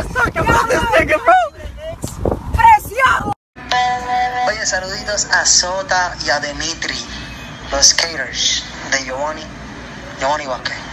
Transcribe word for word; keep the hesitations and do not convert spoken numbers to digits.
talking about this nigga, bro. ¡Presión! Oye, saluditos a Sota y a Dimitri, los skaters de Giovanni, Giovanni Vázquez.